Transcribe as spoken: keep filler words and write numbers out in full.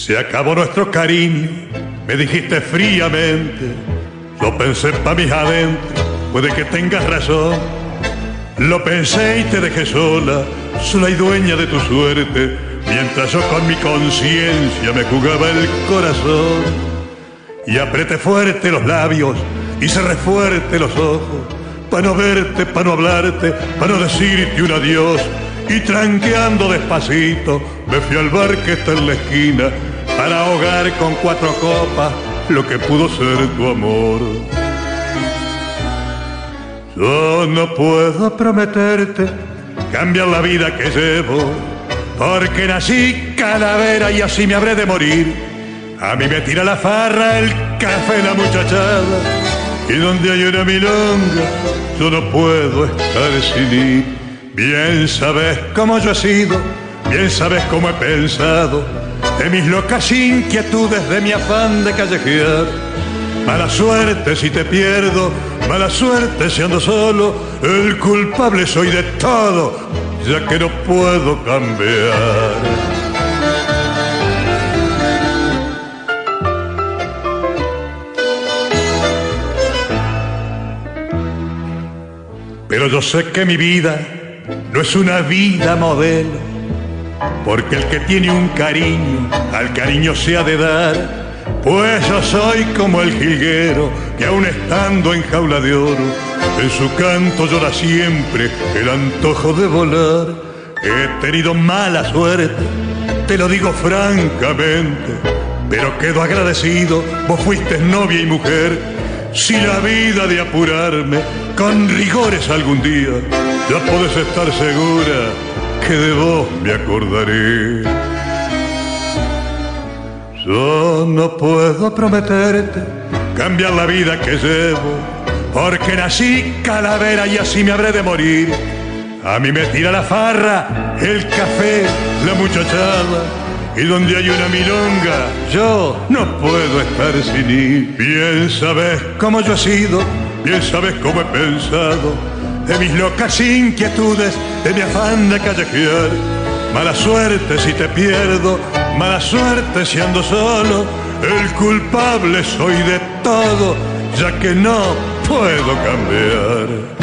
Se acabó nuestro cariño, me dijiste fríamente. Yo pensé pa' mis adentros, puede que tengas razón. Lo pensé y te dejé sola, sola y dueña de tu suerte, mientras yo con mi conciencia me jugaba el corazón. Y apreté fuerte los labios y cerré fuerte los ojos, pa' no verte, pa' no hablarte, pa' no decirte un adiós. Y tranqueando despacito me fui al bar que está en la esquina para ahogar con cuatro copas lo que pudo ser tu amor. Yo no puedo prometerte cambiar la vida que llevo, porque nací calavera y así me habré de morir. A mí me tira la farra, el café, la muchachada, y donde hay una milonga yo no puedo estar sin ir. Bien sabes cómo yo he sido, bien sabes cómo he pensado, de mis locas inquietudes, de mi afán de callejear. Mala suerte si te pierdo, mala suerte si ando solo, el culpable soy de todo, ya que no puedo cambiar. Pero yo sé que mi vida no es una vida modelo, porque el que tiene un cariño, al cariño se ha de dar. Pues yo soy como el jilguero que aun estando en jaula de oro, en su canto llora siempre el antojo de volar. He tenido mala suerte, te lo digo francamente, pero quedo agradecido, vos fuiste novia y mujer. Si la vida de apurarme con rigores algún día, ya podés estar segura que de vos me acordaré. Yo no puedo prometerte cambiar la vida que llevo, porque nací calavera y así me habré de morir. A mí me tira la farra, el café, la muchachada, y donde hay una milonga yo no puedo estar sin ir. Bien sabes cómo yo he sido, bien sabes cómo he pensado, de mis locas inquietudes, de mi afán de callejear. Mala suerte si te pierdo, mala suerte si ando solo, el culpable soy de todo, ya que no puedo cambiar.